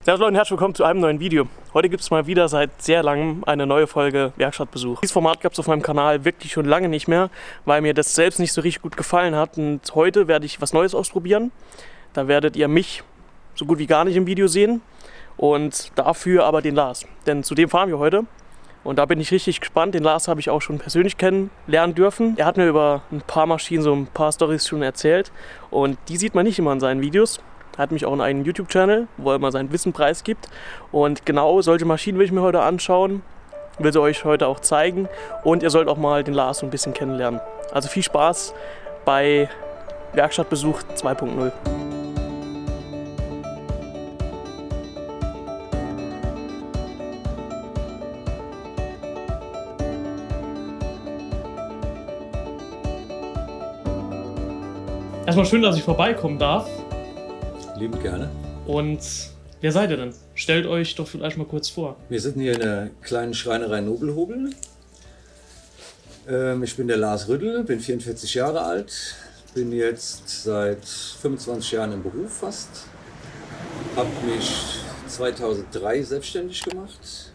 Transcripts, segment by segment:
Servus Leute und herzlich willkommen zu einem neuen Video. Heute gibt es mal wieder seit sehr langem eine neue Folge Werkstattbesuch. Dieses Format gab es auf meinem Kanal wirklich schon lange nicht mehr, weil mir das selbst nicht so richtig gut gefallen hat. Und heute werde ich was Neues ausprobieren. Da werdet ihr mich so gut wie gar nicht im Video sehen und dafür aber den Lars. Denn zu dem fahren wir heute. Und da bin ich richtig gespannt. Den Lars habe ich auch schon persönlich kennenlernen dürfen. Er hat mir über ein paar Maschinen so ein paar Storys schon erzählt. Und die sieht man nicht immer in seinen Videos. Er hat mich auch einen eigenen YouTube-Channel, wo er immer sein Wissen preisgibt. Und genau solche Maschinen will ich mir heute anschauen. Will sie euch heute auch zeigen. Und ihr sollt auch mal den Lars so ein bisschen kennenlernen. Also viel Spaß bei Werkstattbesuch 2.0. Erstmal schön, dass ich vorbeikommen darf. Liebend gerne. Und wer seid ihr denn? Stellt euch doch vielleicht mal kurz vor. Wir sind hier in der kleinen Schreinerei Nobelhobel. Ich bin der Lars Rüttel, bin 44 Jahre alt, bin jetzt seit 25 Jahren im Beruf fast. Habe mich 2003 selbstständig gemacht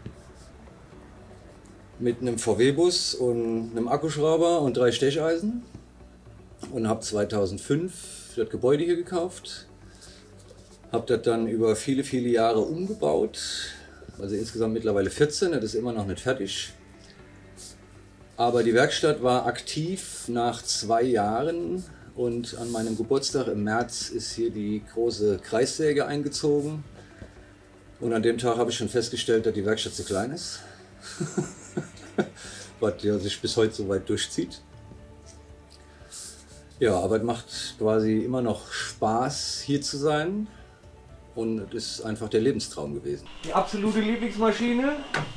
mit einem VW-Bus und einem Akkuschrauber und 3 Stecheisen und habe 2005 das Gebäude hier gekauft. Habe das dann über viele, viele Jahre umgebaut, also insgesamt mittlerweile 14, das ist immer noch nicht fertig. Aber die Werkstatt war aktiv nach 2 Jahren und an meinem Geburtstag im März ist hier die große Kreissäge eingezogen. Und an dem Tag habe ich schon festgestellt, dass die Werkstatt zu klein ist, was ja sich bis heute so weit durchzieht. Ja, aber es macht quasi immer noch Spaß, hier zu sein. Und es ist einfach der Lebenstraum gewesen. Die absolute Lieblingsmaschine.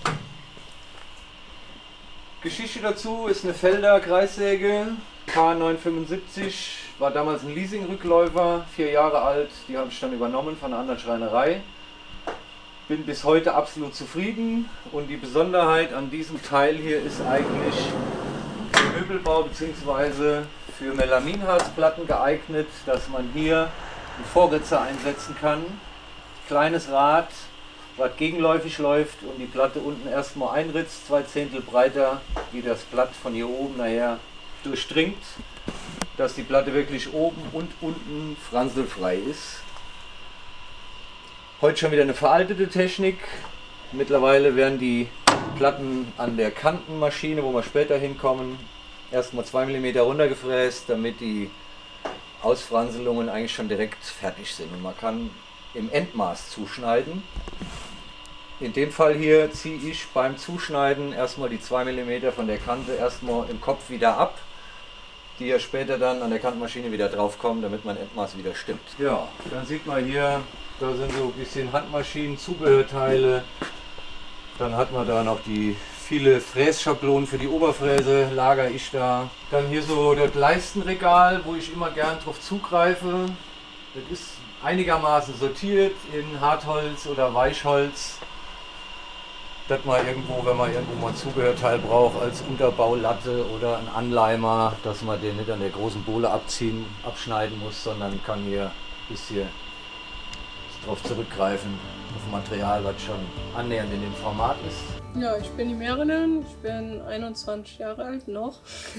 Geschichte dazu ist eine Felder Kreissäge K975. War damals ein Leasingrückläufer, 4 Jahre alt. Die habe ich dann übernommen von einer anderen Schreinerei. Bin bis heute absolut zufrieden. Und die Besonderheit an diesem Teil hier ist eigentlich für Möbelbau bzw. für Melaminharzplatten geeignet, dass man hier einen Vorritzer einsetzen kann. Kleines Rad, was gegenläufig läuft und die Platte unten erstmal einritzt, 2 Zehntel breiter, wie das Blatt von hier oben nachher durchdringt, dass die Platte wirklich oben und unten franselfrei ist. Heute schon wieder eine veraltete Technik. Mittlerweile werden die Platten an der Kantenmaschine, wo wir später hinkommen, erstmal 2 mm runtergefräst, damit die Ausfranselungen eigentlich schon direkt fertig sind. Und man kann im Endmaß zuschneiden. In dem Fall hier ziehe ich beim Zuschneiden erstmal die 2 mm von der Kante erstmal im Kopf wieder ab, die ja später dann an der Kantenmaschine wieder drauf kommen, damit mein Endmaß wieder stimmt. Ja, dann sieht man hier, da sind so ein bisschen Handmaschinen, Zubehörteile. Dann hat man da noch die viele Frässchablonen für die Oberfräse, lagere ich da. Dann hier so das Leistenregal, wo ich immer gern drauf zugreife. Das ist einigermaßen sortiert in Hartholz oder Weichholz. Dass man irgendwo, wenn man irgendwo mal ein Zubehörteil braucht, als Unterbaulatte oder ein Anleimer, dass man den nicht an der großen Bohle abschneiden muss, sondern kann hier ein bisschen darauf zurückgreifen, auf Material, was schon annähernd in dem Format ist. Ja, ich bin die Merilin, ich bin 21 Jahre alt noch.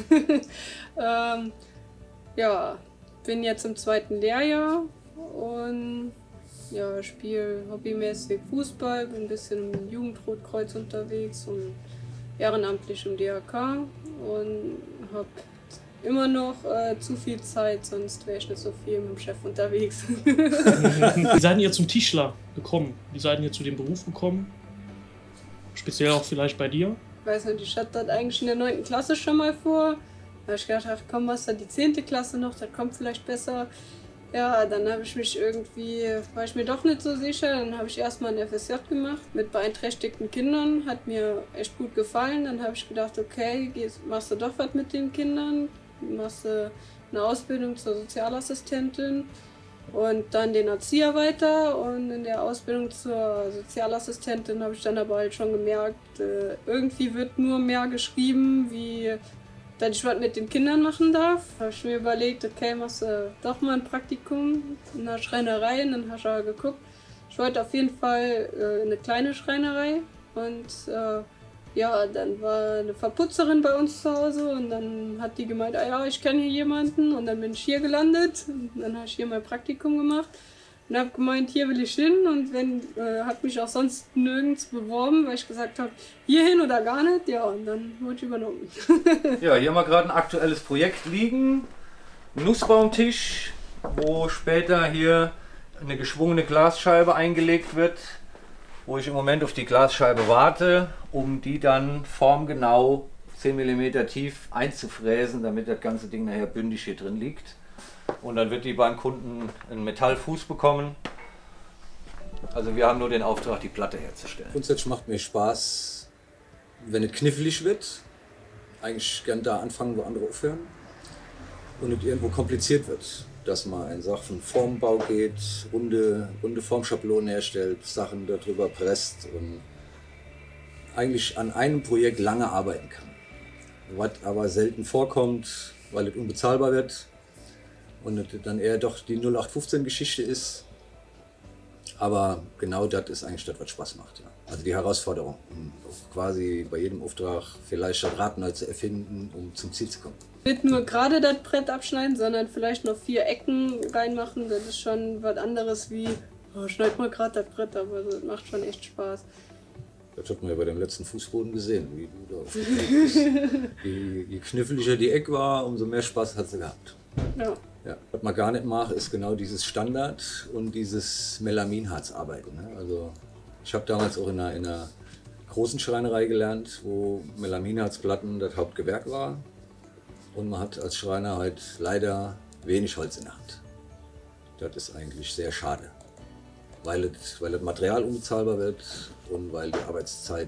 Ja, bin jetzt im 2. Lehrjahr und ja, spiele hobbymäßig Fußball, bin ein bisschen im Jugendrotkreuz unterwegs und ehrenamtlich im DRK und habe immer noch zu viel Zeit, sonst wäre ich nicht so viel mit dem Chef unterwegs. Wie seid ihr zum Tischler gekommen? Wie seid ihr zu dem Beruf gekommen? Speziell auch vielleicht bei dir? Ich weiß nicht, ich hatte das eigentlich in der 9. Klasse schon mal vor. Da habe ich gedacht, ach komm, was da die 10. Klasse noch, das kommt vielleicht besser. Ja, dann habe ich mich irgendwie, war ich mir doch nicht so sicher. Dann habe ich erstmal ein FSJ gemacht mit beeinträchtigten Kindern. Hat mir echt gut gefallen. Dann habe ich gedacht, okay, machst du doch was mit den Kindern. Machst du eine Ausbildung zur Sozialassistentin und dann den Erzieher weiter. Und in der Ausbildung zur Sozialassistentin habe ich dann aber halt schon gemerkt, irgendwie wird nur mehr geschrieben, wie dass ich was mit den Kindern machen darf. Habe ich mir überlegt, okay, machst du doch mal ein Praktikum in der Schreinerei. Und dann habe ich aber geguckt, ich wollte auf jeden Fall eine kleine Schreinerei und ja, dann war eine Verputzerin bei uns zu Hause und dann hat die gemeint, ah ja, ich kenne hier jemanden und dann bin ich hier gelandet und dann habe ich hier mein Praktikum gemacht und habe gemeint, hier will ich hin und habe mich auch sonst nirgends beworben, weil ich gesagt habe, hierhin oder gar nicht, ja, und dann wurde ich übernommen. Ja, hier haben wir gerade ein aktuelles Projekt liegen, Nussbaumtisch, wo später hier eine geschwungene Glasscheibe eingelegt wird, wo ich im Moment auf die Glasscheibe warte, um die dann formgenau 10 mm tief einzufräsen, damit das ganze Ding nachher bündig hier drin liegt. Und dann wird die beim Kunden einen Metallfuß bekommen. Also wir haben nur den Auftrag, die Platte herzustellen. Grundsätzlich macht mir Spaß, wenn es knifflig wird. Eigentlich gern da anfangen, wo andere aufhören. Und es irgendwo kompliziert wird. Dass man in Sachen Formbau geht, runde Formschablonen herstellt, Sachen darüber presst und eigentlich an einem Projekt lange arbeiten kann. Was aber selten vorkommt, weil es unbezahlbar wird und es dann eher doch die 0815-Geschichte ist. Aber genau das ist eigentlich das, was Spaß macht. Ja. Also die Herausforderung, um quasi bei jedem Auftrag vielleicht das Rad neu zu erfinden, um zum Ziel zu kommen. Nicht nur gerade das Brett abschneiden, sondern vielleicht noch 4 Ecken reinmachen. Das ist schon was anderes wie, oh, schneid mal gerade das Brett ab. Also das macht schon echt Spaß. Das hat man ja bei dem letzten Fußboden gesehen, wie du da aufgestellt bist. Je kniffliger die Eck war, umso mehr Spaß hat sie gehabt. Ja. Ja. Was man gar nicht macht, ist genau dieses Standard und dieses Melaminharzarbeiten. Ne? Also ich habe damals auch in einer großen Schreinerei gelernt, wo Melaminharzplatten das Hauptgewerk war. Und man hat als Schreiner halt leider wenig Holz in der Hand. Das ist eigentlich sehr schade, weil das Material unbezahlbar wird und weil die Arbeitszeit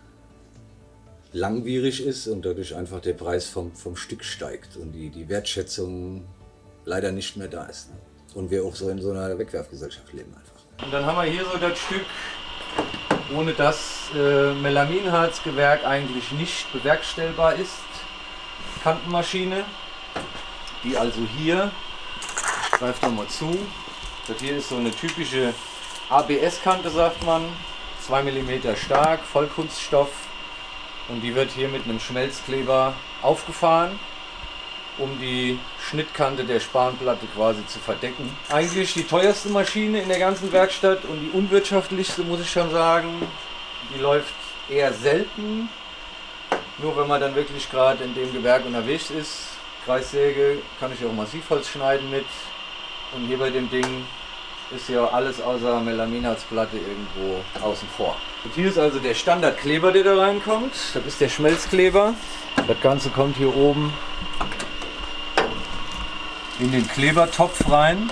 langwierig ist und dadurch einfach der Preis vom Stück steigt und die Wertschätzung leider nicht mehr da ist. Ne? Und wir auch so in so einer Wegwerfgesellschaft leben einfach. Und dann haben wir hier so das Stück, ohne das Melaminharzgewerk eigentlich nicht bewerkstellbar ist. Kantenmaschine, die also hier, ich greife da mal zu, das hier ist so eine typische ABS-Kante, sagt man, 2 mm stark, Vollkunststoff, und die wird hier mit einem Schmelzkleber aufgefahren, um die Schnittkante der Spanplatte quasi zu verdecken. Eigentlich die teuerste Maschine in der ganzen Werkstatt und die unwirtschaftlichste, muss ich schon sagen. Die läuft eher selten. Nur wenn man dann wirklich gerade in dem Gewerk unterwegs ist. Kreissäge kann ich auch Massivholz schneiden mit. Und hier bei dem Ding ist ja alles außer Melaminharzplatte irgendwo außen vor. Und hier ist also der Standardkleber, der da reinkommt. Das ist der Schmelzkleber. Das Ganze kommt hier oben in den Klebertopf rein.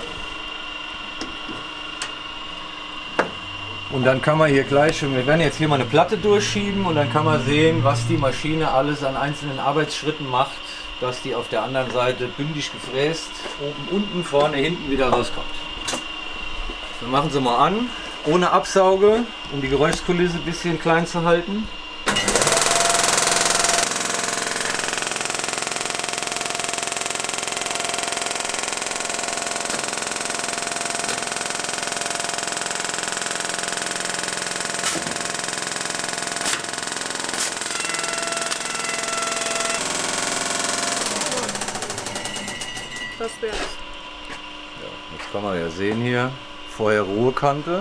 Und dann kann man hier gleich, wir werden jetzt hier mal eine Platte durchschieben und dann kann man sehen, was die Maschine alles an einzelnen Arbeitsschritten macht, dass die auf der anderen Seite bündig gefräst, oben, unten, vorne, hinten wieder rauskommt. Wir machen sie mal an, ohne Absauge, um die Geräuschkulisse ein bisschen klein zu halten. Das wär's. Ja, jetzt kann man ja sehen hier, vorher Ruhekante.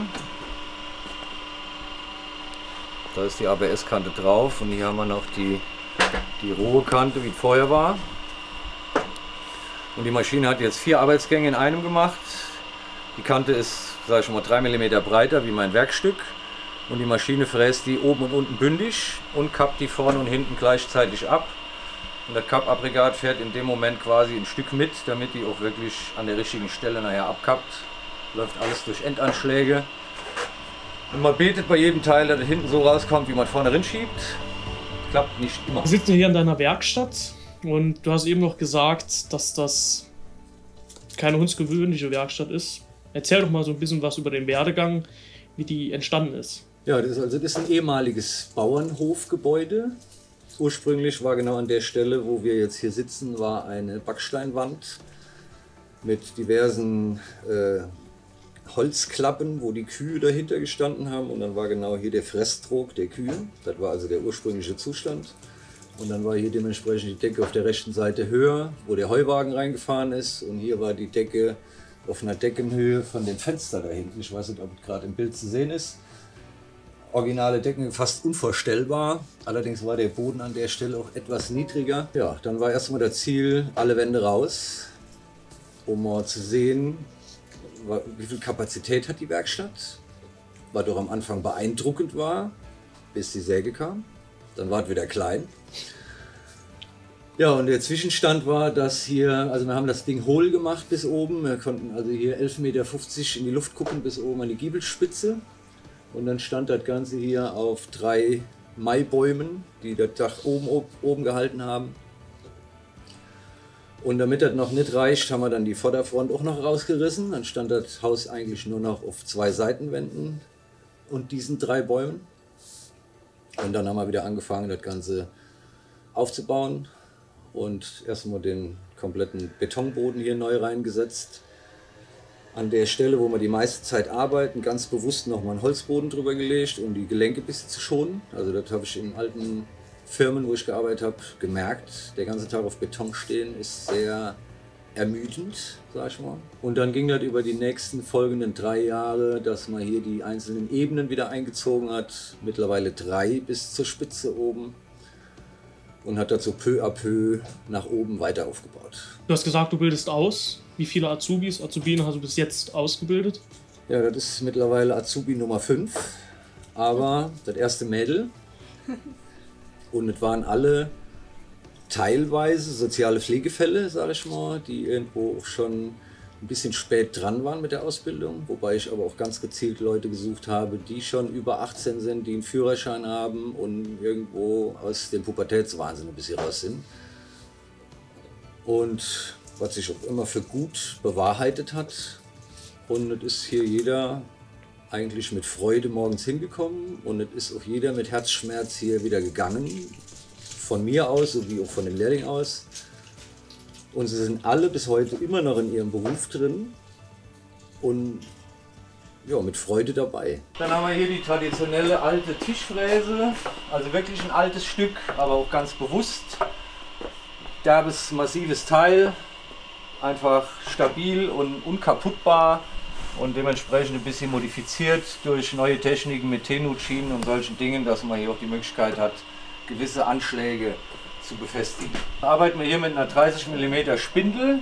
Da ist die ABS-Kante drauf und hier haben wir noch die Ruhekante, wie es vorher war. Und die Maschine hat jetzt 4 Arbeitsgänge in einem gemacht. Die Kante ist, sage ich schon mal, 3 mm breiter wie mein Werkstück. Und die Maschine fräst die oben und unten bündig und kappt die vorne und hinten gleichzeitig ab. Und das Kappaggregat fährt in dem Moment quasi ein Stück mit, damit die auch wirklich an der richtigen Stelle nachher abkappt. Läuft alles durch Endanschläge. Und man betet bei jedem Teil, dass er hinten so rauskommt, wie man vorne rinschiebt. Klappt nicht immer. Wir sitzen hier in deiner Werkstatt und du hast eben noch gesagt, dass das keine hundsgewöhnliche Werkstatt ist. Erzähl doch mal so ein bisschen was über den Werdegang, wie die entstanden ist. Ja, das ist ein ehemaliges Bauernhofgebäude. Ursprünglich war genau an der Stelle, wo wir jetzt hier sitzen, war eine Backsteinwand mit diversen Holzklappen, wo die Kühe dahinter gestanden haben. Und dann war genau hier der Fresstrog der Kühe. Das war also der ursprüngliche Zustand. Und dann war hier dementsprechend die Decke auf der rechten Seite höher, wo der Heuwagen reingefahren ist. Und hier war die Decke auf einer Deckenhöhe von dem Fenster da hinten. Ich weiß nicht, ob es gerade im Bild zu sehen ist. Originale Decken, fast unvorstellbar. Allerdings war der Boden an der Stelle auch etwas niedriger. Ja, dann war erstmal das Ziel, alle Wände raus, um mal zu sehen, wie viel Kapazität hat die Werkstatt. Was doch am Anfang beeindruckend war, bis die Säge kam. Dann war es wieder klein. Ja, und der Zwischenstand war, dass hier, also wir haben das Ding hohl gemacht bis oben. Wir konnten also hier 11,50 Meter in die Luft gucken, bis oben an die Giebelspitze. Und dann stand das Ganze hier auf 3 Maibäumen, die das Dach oben gehalten haben. Und damit das noch nicht reicht, haben wir dann die Vorderfront auch noch rausgerissen. Dann stand das Haus eigentlich nur noch auf 2 Seitenwänden und diesen 3 Bäumen. Und dann haben wir wieder angefangen, das Ganze aufzubauen und erstmal den kompletten Betonboden hier neu reingesetzt. An der Stelle, wo wir die meiste Zeit arbeiten, ganz bewusst nochmal einen Holzboden drüber gelegt, um die Gelenke ein bisschen zu schonen. Also das habe ich in alten Firmen, wo ich gearbeitet habe, gemerkt. Der ganze Tag auf Beton stehen ist sehr ermüdend, sag ich mal. Und dann ging das über die nächsten folgenden 3 Jahre, dass man hier die einzelnen Ebenen wieder eingezogen hat. Mittlerweile 3 bis zur Spitze oben. Und hat dazu peu à peu nach oben weiter aufgebaut. Du hast gesagt, du bildest aus. Wie viele Azubinen hast du bis jetzt ausgebildet? Ja, das ist mittlerweile Azubi Nummer 5. Aber das erste Mädel. Und es waren alle teilweise soziale Pflegefälle, sage ich mal, die irgendwo auch schon ein bisschen spät dran waren mit der Ausbildung. Wobei ich aber auch ganz gezielt Leute gesucht habe, die schon über 18 sind, die einen Führerschein haben und irgendwo aus dem Pubertätswahnsinn ein bisschen raus sind. Und was sich auch immer für gut bewahrheitet hat. Und es ist hier jeder eigentlich mit Freude morgens hingekommen und es ist auch jeder mit Herzschmerz hier wieder gegangen. Von mir aus, sowie auch von dem Lehrling aus. Und sie sind alle bis heute immer noch in ihrem Beruf drin und ja, mit Freude dabei. Dann haben wir hier die traditionelle alte Tischfräse, also wirklich ein altes Stück, aber auch ganz bewusst. Derbes, massives Teil, einfach stabil und unkaputtbar und dementsprechend ein bisschen modifiziert durch neue Techniken mit T-Nut-Schienen und solchen Dingen, dass man hier auch die Möglichkeit hat, gewisse Anschläge zu befestigen. Arbeiten wir hier mit einer 30 mm Spindel.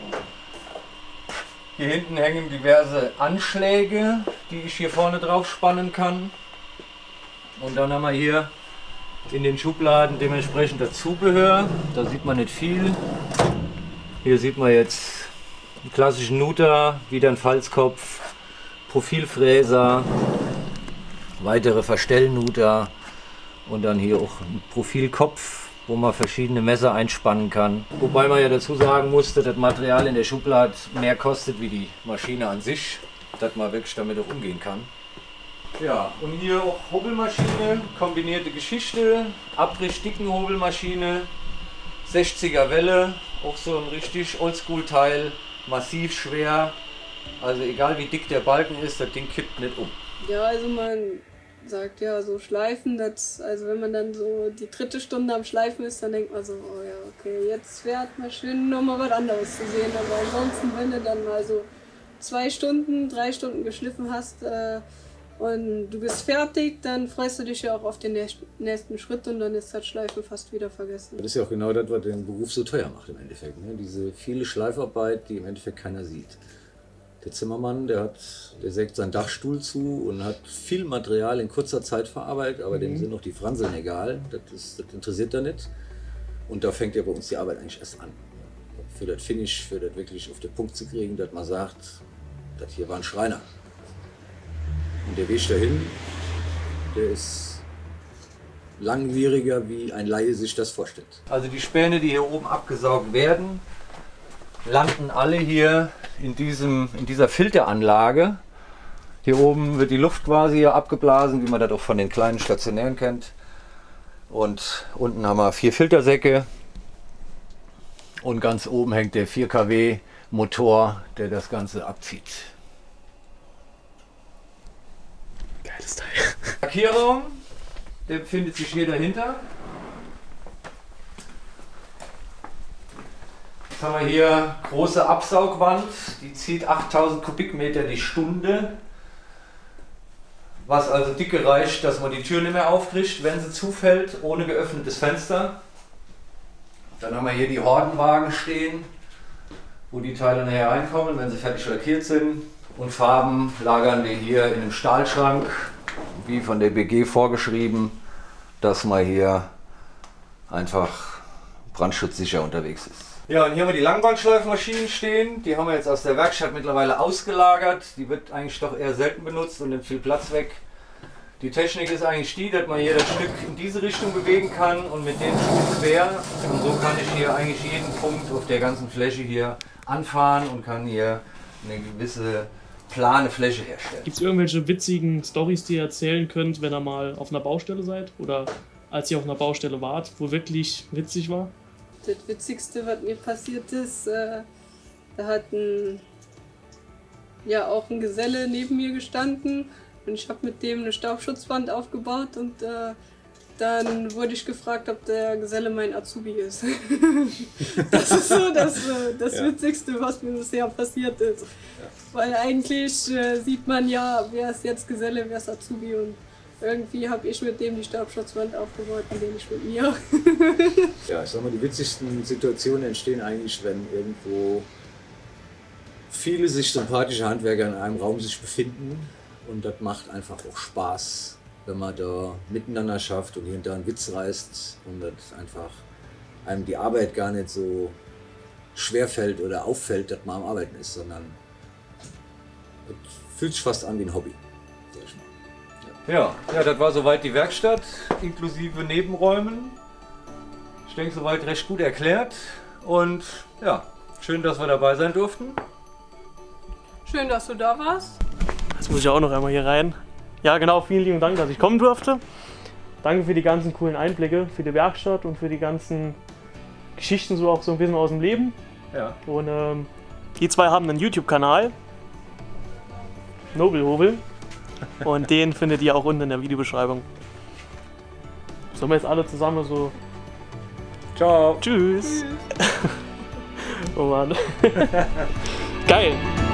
Hier hinten hängen diverse Anschläge, die ich hier vorne drauf spannen kann. Und dann haben wir hier in den Schubladen dementsprechend das Zubehör. Da sieht man nicht viel. Hier sieht man jetzt einen klassischen Nuter, wieder ein Falzkopf, Profilfräser, weitere Verstellnuter und dann hier auch ein Profilkopf, wo man verschiedene Messer einspannen kann. Wobei man ja dazu sagen muss, dass das Material in der Schublade mehr kostet wie die Maschine an sich, dass man wirklich damit auch umgehen kann. Ja, und hier auch Hobelmaschine, kombinierte Geschichte, Abriss-dicken Hobelmaschine, 60er Welle, auch so ein richtig Oldschool-Teil, massiv schwer. Also egal wie dick der Balken ist, das Ding kippt nicht um. Ja, also man sagt ja so Schleifen, also wenn man dann so die 3. Stunde am Schleifen ist, dann denkt man so, oh ja, okay, jetzt wäre es mal schön, nochmal was anderes zu sehen. Aber ansonsten, wenn du dann mal so 2 Stunden, 3 Stunden geschliffen hast und du bist fertig, dann freust du dich ja auch auf den nächsten Schritt und dann ist das Schleifen fast wieder vergessen. Das ist ja auch genau das, was den Beruf so teuer macht im Endeffekt. Ne? Diese viele Schleifarbeit, die im Endeffekt keiner sieht. Der Zimmermann, der sägt seinen Dachstuhl zu und hat viel Material in kurzer Zeit verarbeitet, aber dem sind auch die Franseln egal, das interessiert er nicht. Und da fängt ja bei uns die Arbeit eigentlich erst an. Für das Finish, für das wirklich auf den Punkt zu kriegen, dass man sagt, das hier war ein Schreiner. Und der Weg dahin, der ist langwieriger, wie ein Laie sich das vorstellt. Also die Späne, die hier oben abgesaugt werden, landen alle hier in dieser Filteranlage. Hier oben wird die Luft quasi hier abgeblasen, wie man das auch von den kleinen Stationären kennt. Und unten haben wir 4 Filtersäcke. Und ganz oben hängt der 4 kW Motor, der das Ganze abzieht. Geiles Teil. Lackierraum, der befindet sich hier dahinter. Jetzt haben wir hier große Absaugwand, die zieht 8000 Kubikmeter die Stunde. Was also dicke reicht, dass man die Tür nicht mehr aufkriegt, wenn sie zufällt, ohne geöffnetes Fenster. Dann haben wir hier die Hordenwagen stehen, wo die Teile nachher reinkommen, wenn sie fertig lackiert sind. Und Farben lagern wir hier in einem Stahlschrank, wie von der BG vorgeschrieben, dass man hier einfach brandschutzsicher unterwegs ist. Ja, und hier haben wir die Langbandschleifmaschinen stehen. Die haben wir jetzt aus der Werkstatt mittlerweile ausgelagert. Die wird eigentlich doch eher selten benutzt und nimmt viel Platz weg. Die Technik ist eigentlich die, dass man hier das Stück in diese Richtung bewegen kann und mit dem Stück quer. Und so kann ich hier eigentlich jeden Punkt auf der ganzen Fläche hier anfahren und kann hier eine gewisse plane Fläche herstellen. Gibt es irgendwelche witzigen Storys, die ihr erzählen könnt, wenn ihr mal auf einer Baustelle seid? Oder als ihr auf einer Baustelle wart, wo wirklich witzig war? Das Witzigste, was mir passiert ist, da hat auch ein Geselle neben mir gestanden und ich habe mit dem eine Staubschutzwand aufgebaut und dann wurde ich gefragt, ob der Geselle mein Azubi ist. Das ist so das Witzigste, was mir bisher passiert ist. Ja. Weil eigentlich sieht man ja, wer ist jetzt Geselle, wer ist Azubi und irgendwie habe ich mit dem die Staubschutzwand aufgebaut und den nicht mit mir. Ja, ich sag mal, die witzigsten Situationen entstehen eigentlich, wenn irgendwo viele sich sympathische Handwerker in einem Raum sich befinden und das macht einfach auch Spaß, wenn man da miteinander schafft und hinter einen Witz reißt und das einfach einem die Arbeit gar nicht so schwer fällt oder auffällt, dass man am Arbeiten ist, sondern es fühlt sich fast an wie ein Hobby. Ja, das war soweit die Werkstatt, inklusive Nebenräumen. Ich denke, soweit recht gut erklärt. Und ja, schön, dass wir dabei sein durften. Schön, dass du da warst. Jetzt muss ich auch noch einmal hier rein. Ja, genau, vielen lieben Dank, dass ich kommen durfte. Danke für die ganzen coolen Einblicke, für die Werkstatt und für die ganzen Geschichten, so auch so ein bisschen aus dem Leben. Ja. Und die zwei haben einen YouTube-Kanal, Nobelhobel. Und den findet ihr auch unten in der Videobeschreibung. Sollen wir jetzt alle zusammen so... Ciao. Tschüss. Oh Mann. Geil.